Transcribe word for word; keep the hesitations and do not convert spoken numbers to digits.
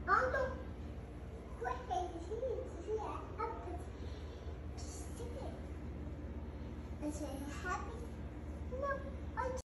Although, what is he? Up to stick it. Is it happy? No.